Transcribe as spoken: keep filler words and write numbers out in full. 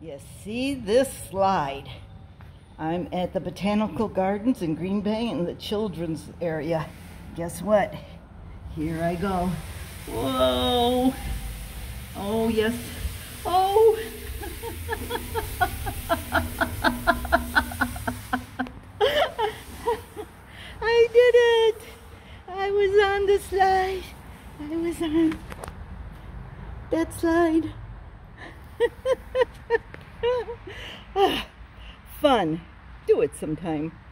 You see this slide? I'm at the Botanical Gardens in Green Bay in the children's area. Guess what? Here I go. Whoa! Oh, yes. Oh! I did it! I was on the slide. I was on that slide. Fun. Do it sometime.